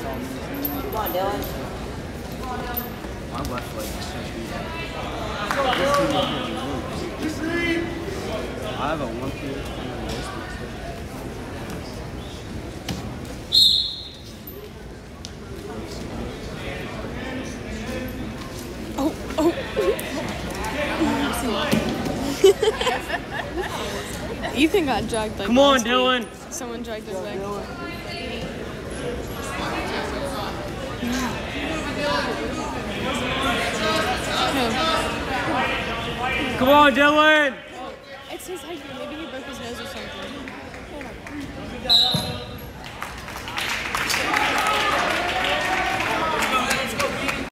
Come on, Dylan. My left leg is so I have a 1 2 Ethan got dragged like Come on, Dylan. Someone dragged his leg. Come on, Dylan. It's his height. Maybe he broke his nose or something.